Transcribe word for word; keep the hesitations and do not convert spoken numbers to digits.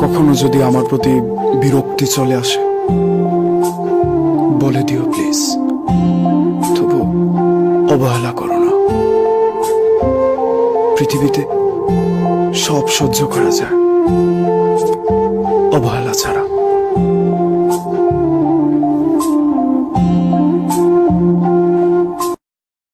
কখনো যদি আমার প্রতি বিরক্তি চলে আসে বলে দিও প্লিজ, তবু অবহেলা করো না। পৃথিবীতে সব সহ্য করা যায়,